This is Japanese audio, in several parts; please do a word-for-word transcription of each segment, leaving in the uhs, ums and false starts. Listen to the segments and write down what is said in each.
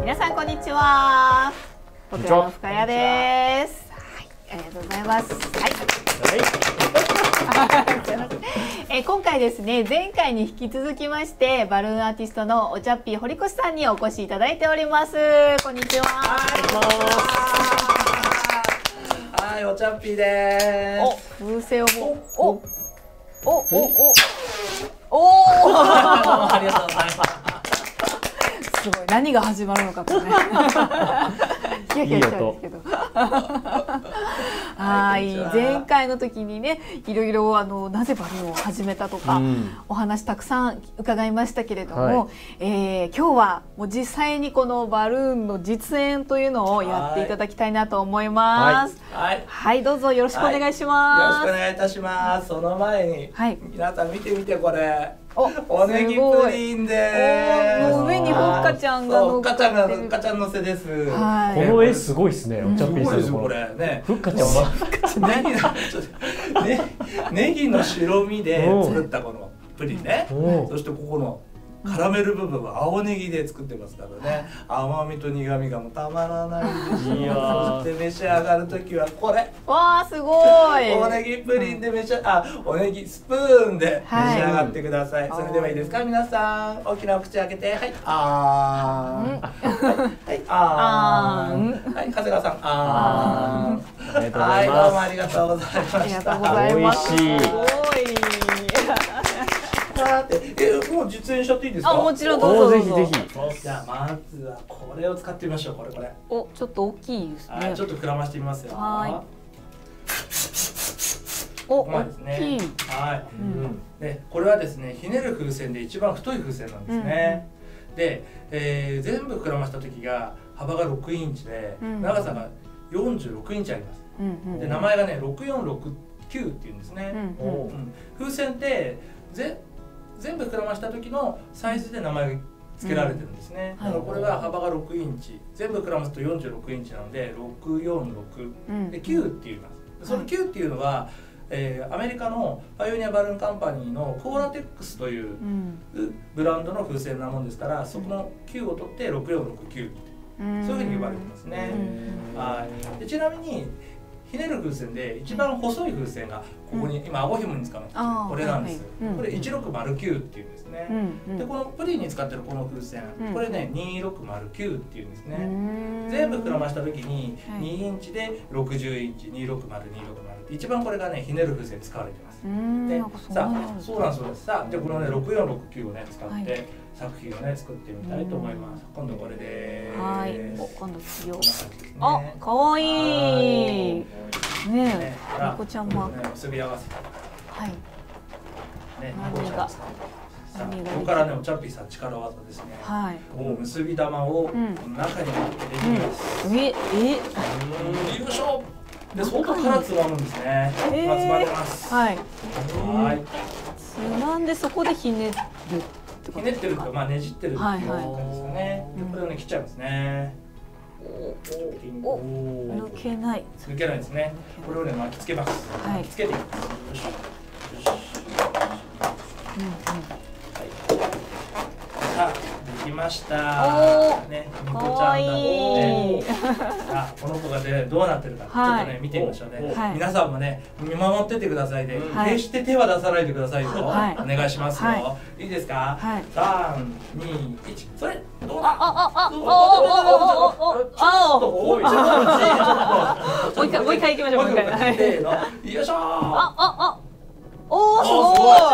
皆さんこんにちは。僕らの深谷です。はい、ありがとうございます。はい。はい、え今回ですね、前回に引き続きましてバルーンアーティストのおちゃっぴー堀越さんにお越しいただいております。こんにちは。 はい、おちゃっぴーです。 お、風船をもうおおおおおおありがとうございます。 すごい、何が始まるのかとね。キヤキヤしちゃうんですけど。はい、前回の時にね、いろいろあのなぜバルーンを始めたとか、うん、お話たくさん伺いましたけれども、はい、えー、今日はもう実際にこのバルーンの実演というのをやっていただきたいなと思います。はい、はいはい、どうぞよろしくお願いします。 はい、よろしくお願いいたします。その前に、はい、皆さん見てみてこれ。お、 おねぎプリンです。 もう上にふっかちゃんが乗っかってる。ふっかちゃんがふっかちゃんのせです。 はい、この絵すごいですね。おちゃっぴーさんのこれね。 ふっかちゃんはネギのネギの白身で作ったこのプリンね。そしてここのカラメル部分は青ネギで作ってますからね、甘みと苦みがもうたまらないです。いやそして召し上がる時はこれ、 わあすごい、 おネギプリンで召し上が、あ、おネギスプーンで召し上がってください。それではいいですか皆さん、大きなお口開けて、はい、あーん、はいあーん、はい、長谷川さんあーん、はい、どうもありがとうございました。ありがとうございます。すごい。え、もう実演しちゃっていいですか？ あ、もちろんどうぞ。 ぜひぜひ。 じゃあまずはこれを使ってみましょう。これこれ。 お、ちょっと大きいですね。 ちょっと膨らましてみますよ。 はい。お、大きい。 はい。で、これはですね、ひねる風船で一番太い風船なんですね。で、えー、全部膨らました時が幅がろくインチで、長さがよんじゅうろくインチあります。で、名前がね、ろくよんろくきゅうっていうんですね。風船ってぜ全部膨らました時のサイズで名前が付けられてるんですね。だからこれは幅がろくインチ、全部膨らますとよんじゅうろくインチなのでろくよんろくできゅうって言います。そのきゅうっていうのは、えー、アメリカのパイオニアバルーンカンパニーのコーラテックスというブランドの風船なもんですから、そこのきゅうを取ってろくよんろくきゅうってそういうふうに呼ばれてますね。はい。でちなみにひねる風船で一番細い風船がここに、うん、今顎ひもに使うのこれなんです。これいちろくまるきゅうっていうんですね。うん、でこのプリンに使ってるこの風船、うん、これねにろくまるきゅうっていうんですね。全部膨らました時ににインチでろくじゅうインチ、にろくまる、にろくまるって一番これがねひねる風船使われてます。でさあそうなんです。さあでこのねろくよんろくきゅうをね使って、はい、作品をね作ってみたいと思います。今度これでーす。 はい。お、今度次を。あ、可愛いい。ねえ、猫ちゃんも。 結び合わせて。 はい。 ね、何が。さあ、ここからね、おちゃっぴーさん力技ですね。はい。もう結び玉を中に入れていきます。 え、え、 よいしょ。で、外からつまむんですね。今つまんでます。 はい。 はい。 つまんでそこでひねる。 ひねってるとまあねじってるっていう感じですかね。で、これをね切っちゃいますね。 おお、抜けない。 抜けないですね。これをね巻きつけます。巻きつけていきます。よし。よし。うんうん。はい。さあ、できました。ね、みこちゃんだって。さあ、この子がねどうなってるかちょっとね見てみましょうね。皆さんもね見守っててくださいね。決して手は出さないでくださいよ。お願いしますよ。いいですか？三、二、一、それ。どうだ？ああああああもう一回もう一回行きましょう。もう一回。 せーの。よいしょー。 あああ。おおすごい。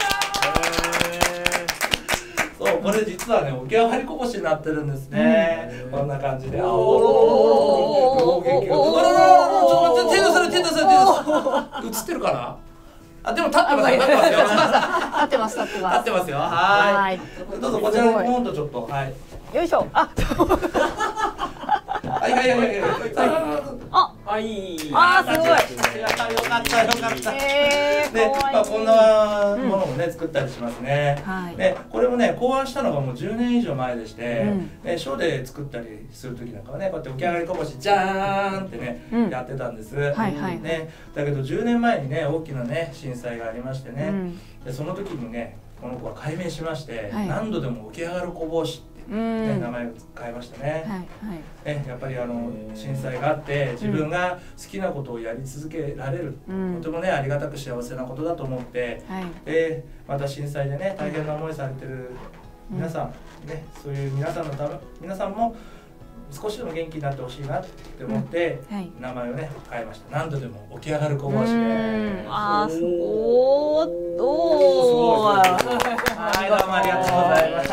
そうこれ実はね起き上がりこぼしになってるんですね。こんな感じで。あおおおおおおお。ちょっと待って手出され手出され手出され。映ってるかな？あでも立ってますよ。立ってます立ってます立ってます。 立ってますよ。はい。どうぞこちらにポンとちょっとはい。 よいしょ。あ。 はいはいはいはい。 あ。 あいい。 あすごい。 よかったよかった。 ええ。 ねまあこんなものもね作ったりしますね。 はい。 でこれもね考案したのがもうじゅうねん以上前でして、ねショーで作ったりする時なんかはねこうやって起き上がりこぼしじゃーんってねやってたんです。はいはい。ねだけどじゅうねんまえにね大きなね震災がありましてね。でその時にねこの子は解明しまして、はい、何度でも起き上がるこぼしってね、名前を変えましたね。はいはい、やっぱりあの震災があって自分が好きなことをやり続けられる、うん、とてもねありがたく幸せなことだと思って、はい、でまた震災でね大変な思いされてる皆さん、うん、ね、そういう皆さんのため皆さんも少しでも元気になってほしいなって思って、うん、はい、名前をね変えました。何度でも起き上がる小橋で。 あー、おーっとはい、どうもありがとうございました。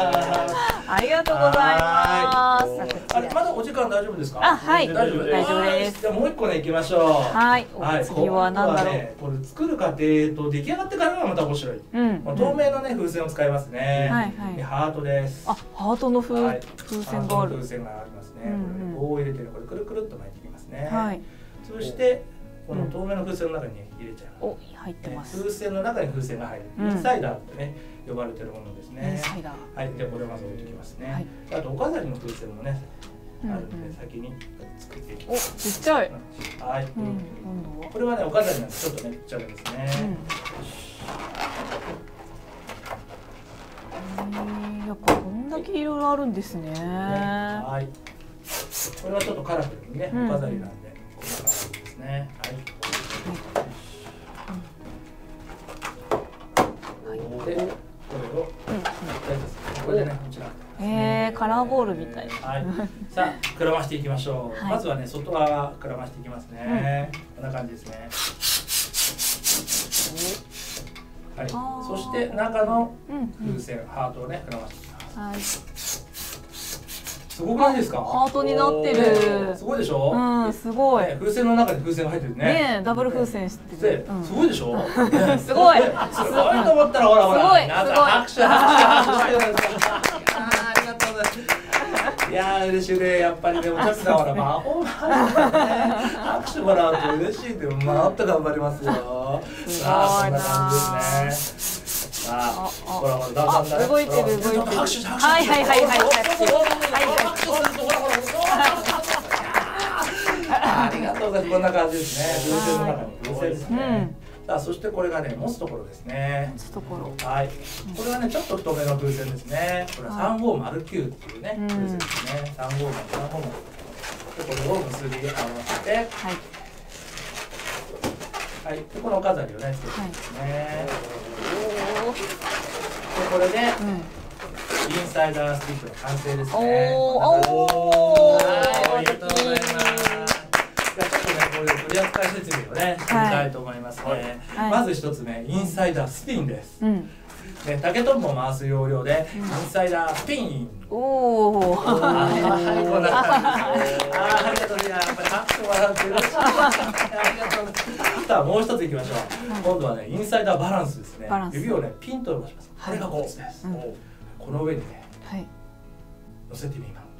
ありがとうございます。 あれ、まだお時間大丈夫ですか？ あ、はい、 大丈夫大丈夫です。 じゃあもう一個ね行きましょう。 はい、次は何だろう。 これ作る過程と出来上がってからがまた面白い。透明のね風船を使いますね。はいはい。ハートです。 あ、ハートの風船がある。 風船がありますね。棒を入れてこれくるくるっと巻いていきますね。はい。そしてこの透明の風船の中に入れちゃいます。 お、入ってます。 風船の中に風船が入る。インサイダーってね呼ばれてるものですね。 インサイダー。 はい、でこれをまず置いておきますね。あとお飾りの風船もねあるので先に作っていきます。 お、ちっちゃい。 はい。これはねお飾りなんでちょっとねちっちゃめですね。 やっぱこんだけいろいろあるんですね。 はい。これはちょっとカラフルにねお飾りなんでこんな感じですね。はい。で、これを、これでね、こちら。 へえ、カラーボールみたいな。 はい。さあ、膨らましていきましょう。まずはね、外側膨らましていきますね。こんな感じですね。はい。そして中の風船、ハートをね、膨らましていきます。はい。すごくないですか？ ハートになってる。 すごいでしょ？ うん、すごい。 風船の中に風船が入ってるね。 ね、ダブル風船してる。 すごいでしょ？ すごい。 すごいと思ったらほらほら。 すごい。 拍手拍手拍手。ありがとうございます。いや嬉しいね。やっぱりでもちょっとほら魔法が拍手もらうと嬉しいでもまた頑張りますよ。さあこんな感じですね。あ、ほらほらだんだん動いてる動いてる。 拍手拍手。 はいはいはいはいはい。 ありがとうございます。こんな感じですね。風船の中に風船ですね。さあそしてこれがね持つところですね。 持つところ。 はい。これはねちょっと太めの風船ですね。これはさんごーまるきゅうっていうね風船ですね。さんごーまるさんごーまる。でこれを結び合わせて。はい。はい。でこのお飾りをねつけていきますね。でこれで、うん、インサイダースティックの完成ですね。おお、ありがとうございます。じゃあちょっとねこういう取り扱い説明をねしてみたいと思いますね。はい、まず一つ目、インサイダースピンです。うん、で竹とんぼを回す要領で、うん、インサイダースピン。おお。はい、こんな感じです。あありがとうございます。やっぱり拍手もらって嬉しい。ありがとうございます。さあもう一ついきましょう。今度はねインサイダーバランスですね。指をねピンと伸ばします。これがコツです。この上にね乗せてみます。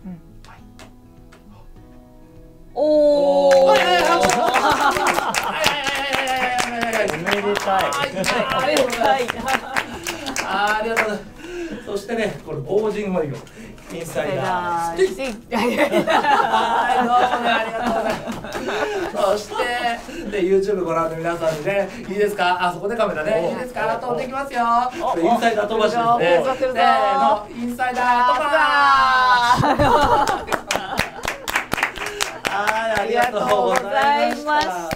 おお。おめでたい。ありがとうございます。ありがとうございます。そしてねこれ棒人模様。インサイダースティック。はい、どうもねありがとうございます。そしてで YouTube ご覧の皆さんにねいいですか？あそこでカメラねいいですか？飛んできますよ。これインサイダー飛ばしですね。せーのインサイダー飛ばー。ありがとうございました。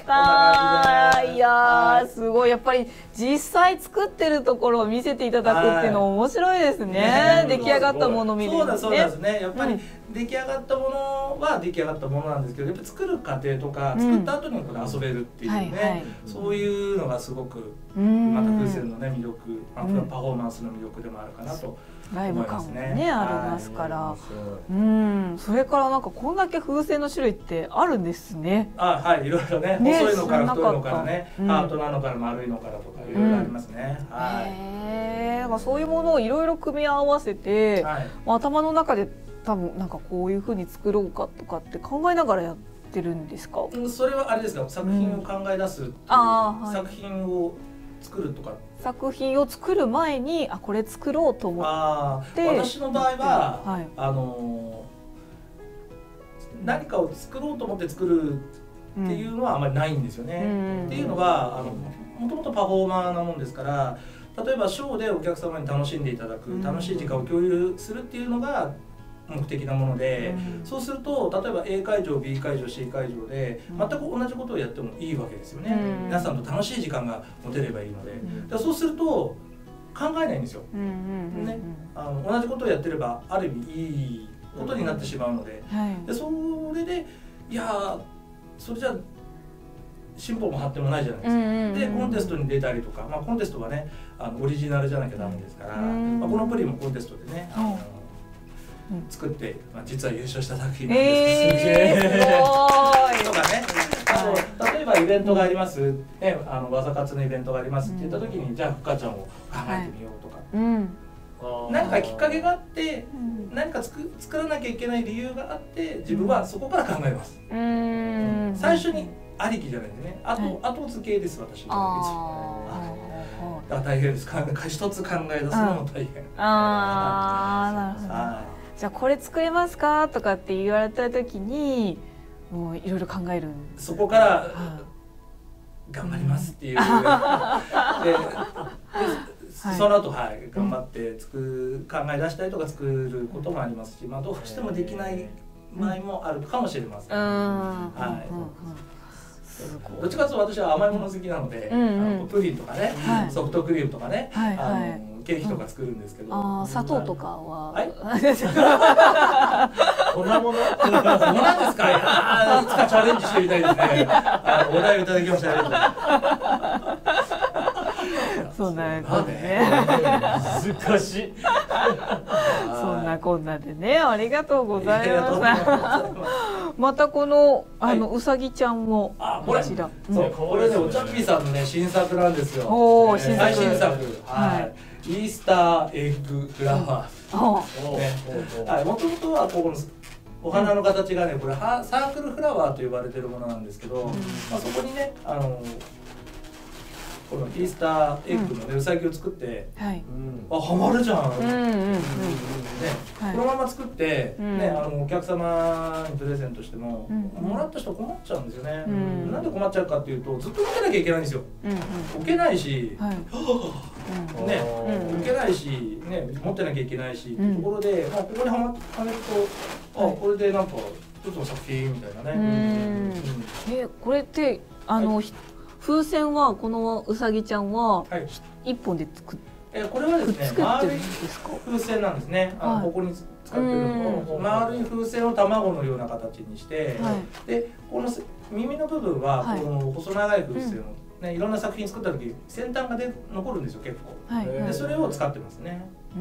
いやーすごいやっぱり実際作ってるところを見せていただくっていうの面白いですね。出来上がったものを見るのね。そうだそうですね。やっぱり出来上がったものは出来上がったものなんですけど、やっぱ作る過程とか作った後にこれ遊べるっていうね、そういうのがすごくまた風船のね魅力、パフォーマンスの魅力でもあるかなと。ライブ感もねありますから、うん、それからなんかこんだけ風船の種類ってあるんですね。あ、はい、いろいろね、細いのから太いのからね、ハートなのから丸いのからとかいろいろありますね。はい。へえ、そういうものをいろいろ組み合わせて、頭の中で多分なんかこういう風に作ろうかとかって考えながらやってるんですか？それはあれですか、作品を考え出す、作品を作るとか。作品を作る前にあこれ作ろうと思って、私の場合は、はい、あの何かを作ろうと思って作るっていうのはあまりないんですよね。うん、っていうのはあのもともとパフォーマーなもんですから、例えばショーでお客様に楽しんでいただく、うん、楽しい時間を共有するっていうのが目的なもので、うん、そうすると例えば A 会場 B 会場 C 会場で全く同じことをやってもいいわけですよね、うん、皆さんと楽しい時間が持てればいいので、うん、だそうすると考えないんですよ、ね、あの同じことをやってればある意味いいことになってしまうので、うんはい、でそれでいやそれじゃ進歩も発展もないじゃないですか。でコンテストに出たりとか、まあ、コンテストはねあのオリジナルじゃなきゃダメですから、まあ、このプリンもコンテストでねあの、うん、作って、まあ、実は優勝した作品なんですけど、えー、すげえとかねあの例えばイベントがあります、ね、あの技活のイベントがありますって言った時に、うん、じゃあふっかちゃんを考えてみようとか、はいうん、何かきっかけがあって、うん、何かつく作らなきゃいけない理由があって自分はそこから考えます。うん、最初にありきじゃないですね。あと、はい、後付けです、私。ああ、大変です。一つ考え出すのも大変。 ああ、なるほど。はい、じゃあこれ作れますかとかって言われた時に、もういろいろ考える。 そこから頑張りますっていう。で、その後はい頑張って作考え出したりとか作ることもありますし、まあどうしてもできない場合もあるかもしれません。はい。どっちかというと私は甘いもの好きなので、うんうん、あのプリンとかね、はい、ソフトクリームとかね、はいはい、あのケーキとか作るんですけど、うん、 あ砂糖とかは、はい、 こんなものそうなんですか。いやいつかチャレンジしてみたいですね。あのお題をいただきました。 そんなこんなね難しいそんなこんなでねありがとうございますまたこのあのうさぎちゃんもこちらこれねおちゃっぴーさんのね新作なんですよ。 お新作最新作はいイースターエッグフラワーもともとはこのお花の形がねこれサークルフラワーと呼ばれてるものなんですけどまあそこにねあのこのイースターエッグのねうさぎを作って、はい、あハマるじゃん。このまま作ってねあのお客様にプレゼントしてももらった人困っちゃうんですよね。なんで困っちゃうかっていうとずっと置けなきゃいけないんですよ。置けないし、ね置けないしね持ってなきゃいけないしっていうところでまあここにはまはめるとあこれでなんかちょっと作品みたいなね。 えこれってあの風船はこのうさぎちゃんは一本で作っえこれはですね丸い風船なんですね。あのここに使ってるの丸い風船を卵のような形にして、でこの耳の部分はこの細長い風船をねいろんな作品作った時先端がで残るんですよ結構。でそれを使ってますね。うん。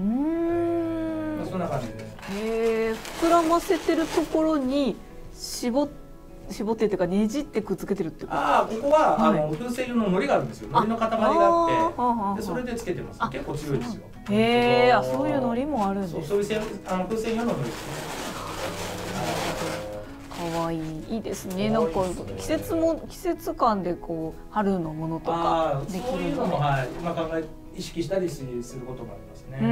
そんな感じで。 へえ膨らませてるところに絞って絞ってっていうかねじってくっつけてるってこと。 ああここは、はい、あの風船用の糊があるんですよ。糊の塊があってでそれでつけてます。結構強いですよ。 へえあそういう糊もあるんです。そうそういうあの風船用の糊ですね。 可愛いいいですね。なんか季節も季節感でこう春のものとかできるので。そういうのもはい今考え意識したりすることもありますね。うん、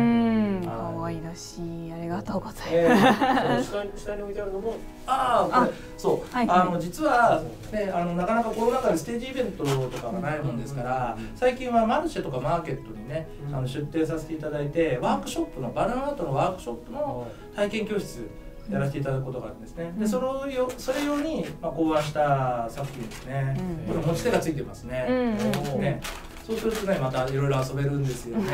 可愛らしい。ありがとうございます。 下に置いてあるのも、 ああ、これそう、あの実はね、あのなかなかコロナ禍でステージイベントとかがないもんですから、最近はマルシェとかマーケットにね、あの出店させていただいて、ワークショップのバルーンアートのワークショップの体験教室やらせていただくことがあるんですね。で、それをよそれ用にまあ考案した作品ですね。これ持ち手がついてますね。ね。そうするとねまたいろいろ遊べるんですよね。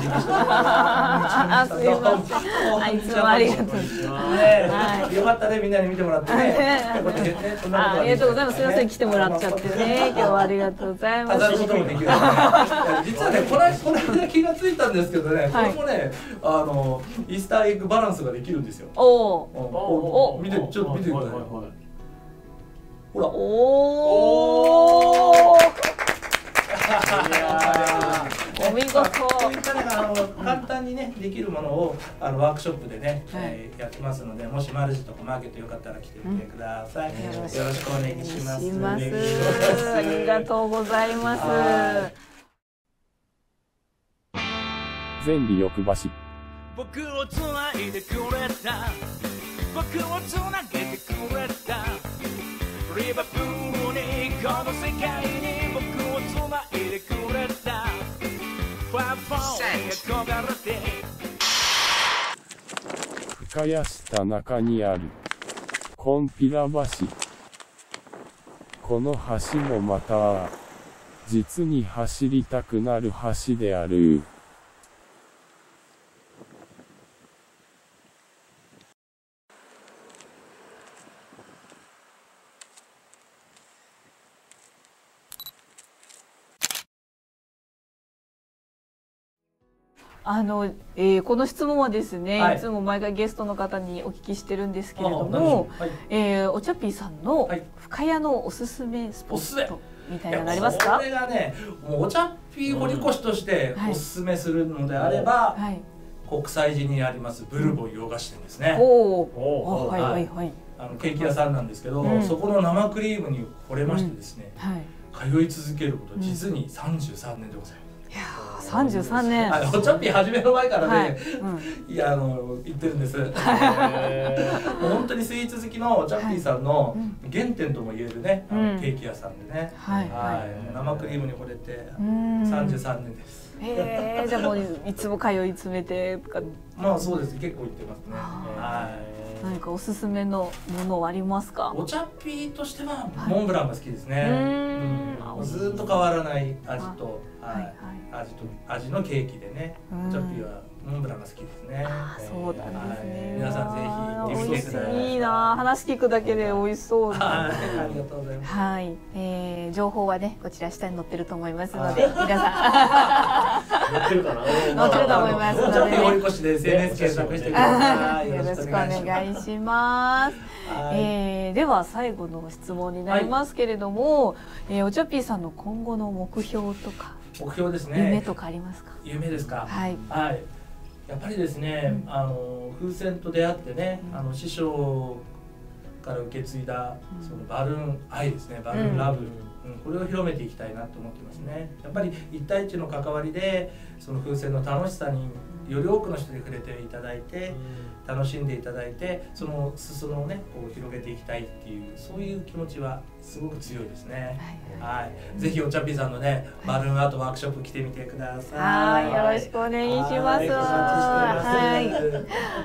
あ、すいません。あいつもありがとう。 ね、よかったねみんなに見てもらってね。 ありがとうございます。すみません来てもらっちゃってね。今日はありがとうございます。 飾ることもできる。実はねこのこの間気がついたんですけどね、これもねあのイースターエッグバランスができるんですよ。おお。見てちょっと見てください。ほら。おお。お見事。こういったねあの簡単にねできるものをあのワークショップでね、はいえー、やってますので、もしマルシェとかマーケットよかったら来てみてください。うん、よろしくお願いします。 ありがとうございます。 前理欲橋。 僕をつないでくれた。僕をつなげてくれた。リバプールにこの世界に僕をつないでくれた。ファンファンに憧れて深谷市田中にある金毘羅橋。この橋もまた実に走りたくなる橋である。 あの、えー、この質問はですね、 はい、 いつも毎回ゲストの方にお聞きしてるんですけれども、はい、えー、おちゃぴーさんの深谷のおすすめスポットみたいなのありますか？ これがね、もうおちゃぴー堀越としておすすめするのであれば、はい、国際寺にありますブルボン洋菓子店ですね。 おお、はいはいはい。 あのケーキ屋さんなんですけど、うん、そこの生クリームに惚れましてですね、うん、はい、通い続けること実にさんじゅうさんねんでございます。 いやー、さんじゅうさんねん。 おちゃぴー始める前からね、はい、うん、いや、あの言ってるんです。もう本当にスイーツ好きのおちゃぴーさんの原点とも言えるね、あのケーキ屋さんでね、はいはい、生クリームに惚れてさんじゅうさんねんです。 へえ、じゃあもういつも通い詰めてとか。 まあそうです、結構行ってますね。はい。 何かおすすめのものはありますか？ おちゃぴーとしてはモンブランが好きですね。うん、ずっと変わらない味と、はい、味と味のケーキでね。おちゃぴーはモンブランが好きですね。 あ、そうなんですね。 皆さんぜひ行ってみてください。 いいな、話聞くだけで美味しそう。 ありがとうございます。 はい、えー、情報はねこちら下に載ってると思いますので、皆さん載ってるかな？ 載ってると思いますのでね。 堀越で エスエヌエス 検索してください。 よろしくお願いします。えー、では最後の質問になりますけれども、はい、えー、おちゃぴーさんの今後の目標とか目標ですね。 夢とかありますか？ 夢ですか。 はい。 はい。やっぱりですね、うん、あの風船と出会ってね、うん、あの師匠から受け継いだ、うん、そのバルーン愛ですね、バルーンラブ、うんうん、これを広めていきたいなと思ってますね。やっぱり一対一の関わりでその風船の楽しさにより多くの人に触れていただいて、うん、楽しんでいただいて、その裾野をねこう広げていきたいっていうそういう気持ちはすごく強いですね。はい、はい、ぜひおちゃぴーさんのねバルーンアートワークショップ来てみてください。 はい、よろしくお願いします。はい、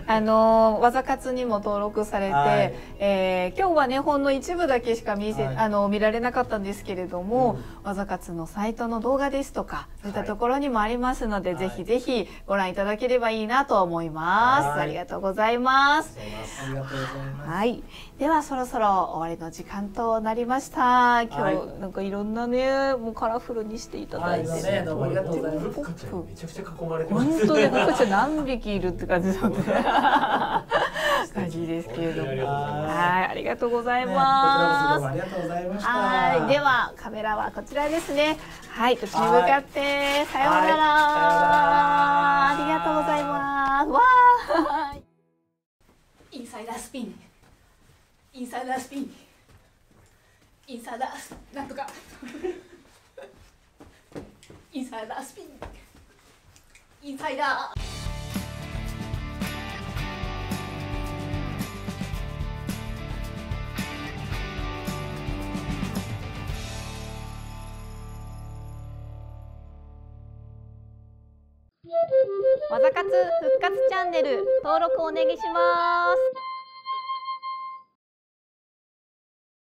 あの技活にも登録されて、はい、えー、今日はねほんの一部だけしか見せ、はい、あの見られなかったんですけれども、うん、技活のサイトの動画ですとかそういったところにもありますので、はい、ぜひぜひご覧いただければいいなと思います。はい、ありがとうございます。 ありがとうございます。 はい、ではそろそろ終わりの時間となりました。今日、はい、なんかいろんなねもうカラフルにしていただいて、 はいね、どうもありがとうございます。 めちゃくちゃ囲まれてます。 本当に僕たち何匹いるって感じなんで感じですけれども、はい、ありがとうございます。 ありがとうございました。 はい、ではカメラはこちらですね。はい、こっちに向かってさようなら。ありがとうございます。わー。インサイダースピン。インサイダースピン。インサイダーなんとか。インサイダースピン。インサイダー。技活復活チャンネル登録お願いします。